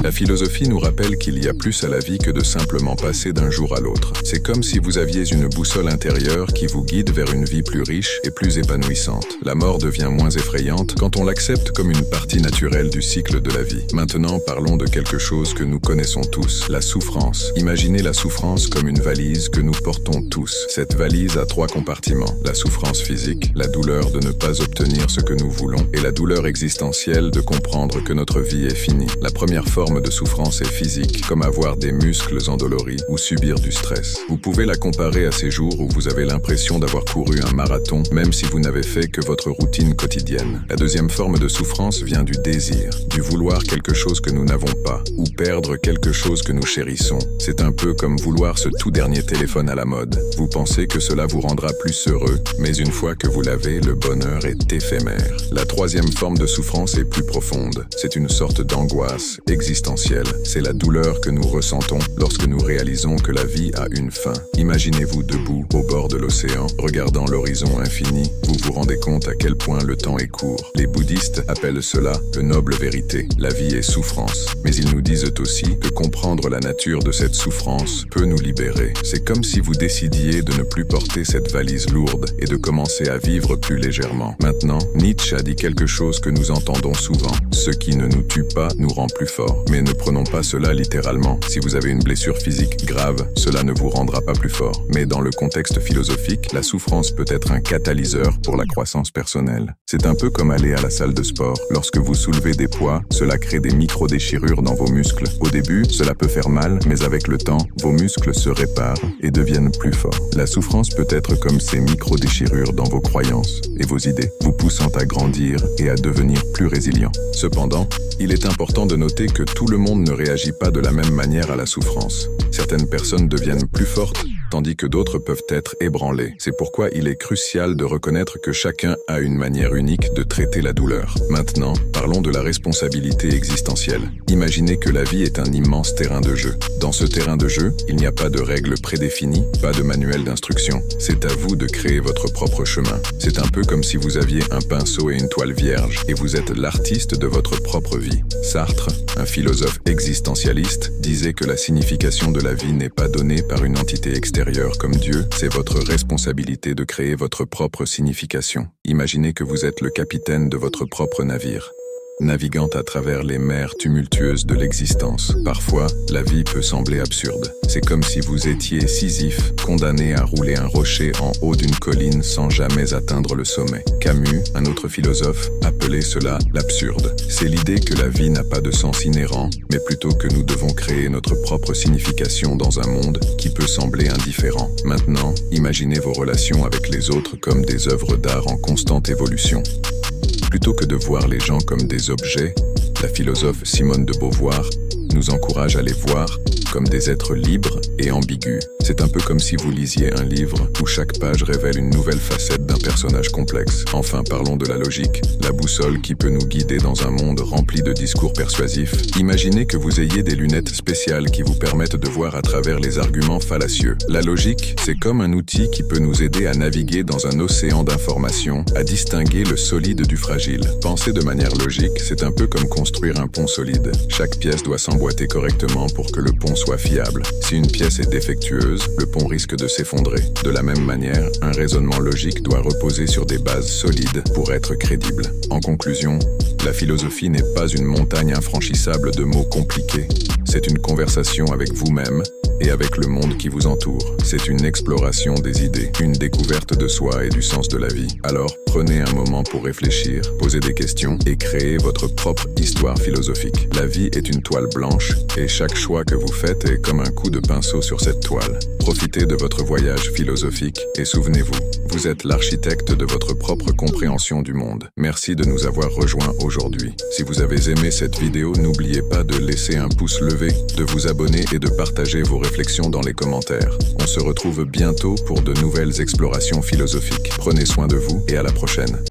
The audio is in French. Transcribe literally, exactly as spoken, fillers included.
La philosophie nous rappelle qu'il y a plus à la vie que de simplement passer d'un jour à l'autre. C'est comme si vous aviez une boussole intérieure qui vous guide vers une vie plus riche et plus épanouissante. La mort devient moins effrayante quand on l'accepte comme une partie naturelle du cycle de la vie. Maintenant, parlons de quelque chose que nous connaissons tous, la souffrance. Imaginez la souffrance comme une valise que nous portons tous. Cette valise a trois compartiments. La souffrance physique, la douleur de ne pas obtenir ce que nous voulons, et la douleur existentielle de comprendre que notre vie est finie. La première forme de souffrance est physique, comme avoir des muscles endoloris ou subir du stress. Vous pouvez la comparer à ces jours où vous avez l'impression d'avoir couru un marathon, même si vous n'avez fait que votre routine quotidienne. La deuxième forme de souffrance vient du désir, du vouloir quelque chose que nous n'avons pas, ou perdre quelque chose que nous chérissons. C'est un peu comme vouloir ce tout dernier téléphone à la mode. Vous pensez que cela vous rendra plus heureux, mais une fois que vous l'avez, le bonheur est éphémère. La troisième forme de souffrance est plus profonde. C'est une sorte d'angoisse existentielle. C'est la douleur que nous ressentons lorsque nous réalisons que la vie a une fin. Imaginez-vous debout, au bord de l'océan, regardant l'horizon infini. Vous vous rendez compte à quel point le temps est court. Les bouddhistes appellent cela le noble vérité. La vie est souffrance. Mais ils nous disent aussi que comprendre la nature de cette souffrance peut nous libérer. C'est comme si vous décidiez de ne plus porter cette valise lourde et de commencer à vivre plus légèrement. Maintenant, Nietzsche a dit quelque chose que nous entendons souvent. Ce qui ne nous tue pas nous rend plus forts. Mais ne prenons pas cela littéralement. Si vous avez une blessure physique grave, cela ne vous rendra pas plus fort. Mais dans le contexte philosophique, la souffrance peut être un catalyseur pour la croissance personnelle. C'est un peu comme aller à la salle de sport. Lorsque vous soulevez des poids, cela crée des micro-déchirures dans vos muscles. Au début, cela peut faire mal, mais avec le temps, vos muscles se réparent et deviennent plus forts. La souffrance peut être comme ces micro-déchirures dans vos croyances et vos idées, vous poussant à grandir et à devenir plus résilient. Cependant, il est important de noter que tout le monde ne réagit pas de la même manière à la souffrance. Certaines personnes deviennent plus fortes, tandis que d'autres peuvent être ébranlées. C'est pourquoi il est crucial de reconnaître que chacun a une manière unique de traiter la douleur. Maintenant, parlons de la responsabilité existentielle. Imaginez que la vie est un immense terrain de jeu. Dans ce terrain de jeu, il n'y a pas de règles prédéfinies, pas de manuel d'instruction. C'est à vous de créer votre propre chemin. C'est un peu comme si vous aviez un pinceau et une toile vierge, et vous êtes l'artiste de votre propre vie. Sartre, un philosophe existentialiste, disait que la signification de la vie n'est pas donnée par une entité extérieure comme Dieu, c'est votre responsabilité de créer votre propre signification. Imaginez que vous êtes le capitaine de votre propre navire, naviguant à travers les mers tumultueuses de l'existence. Parfois, la vie peut sembler absurde. C'est comme si vous étiez Sisyphe, condamné à rouler un rocher en haut d'une colline sans jamais atteindre le sommet. Camus, un autre philosophe, appelait cela l'absurde. C'est l'idée que la vie n'a pas de sens inhérent, mais plutôt que nous devons créer notre propre signification dans un monde qui peut sembler indifférent. Maintenant, imaginez vos relations avec les autres comme des œuvres d'art en constante évolution. Plutôt que de voir les gens comme des objets, la philosophe Simone de Beauvoir nous encourage à les voir comme des êtres libres et ambigus. C'est un peu comme si vous lisiez un livre où chaque page révèle une nouvelle facette d'un personnage complexe. Enfin, parlons de la logique, la boussole qui peut nous guider dans un monde rempli de discours persuasifs. Imaginez que vous ayez des lunettes spéciales qui vous permettent de voir à travers les arguments fallacieux. La logique, c'est comme un outil qui peut nous aider à naviguer dans un océan d'informations, à distinguer le solide du fragile. Penser de manière logique, c'est un peu comme construire un pont solide. Chaque pièce doit s'emboîter correctement pour que le pont soit fiable. Si une pièce est défectueuse, le pont risque de s'effondrer. De la même manière, un raisonnement logique doit reposer sur des bases solides pour être crédible. En conclusion, la philosophie n'est pas une montagne infranchissable de mots compliqués. C'est une conversation avec vous-même et avec le monde qui vous entoure. C'est une exploration des idées, une découverte de soi et du sens de la vie. Alors, prenez un moment pour réfléchir, poser des questions et créer votre propre histoire philosophique. La vie est une toile blanche et chaque choix que vous faites est comme un coup de pinceau sur cette toile. Profitez de votre voyage philosophique et souvenez-vous, vous êtes l'architecte de votre propre compréhension du monde. Merci de nous avoir rejoints aujourd'hui. Si vous avez aimé cette vidéo, n'oubliez pas de laisser un pouce levé, de vous abonner et de partager vos réflexions dans les commentaires. On se retrouve bientôt pour de nouvelles explorations philosophiques. Prenez soin de vous et à la prochaine.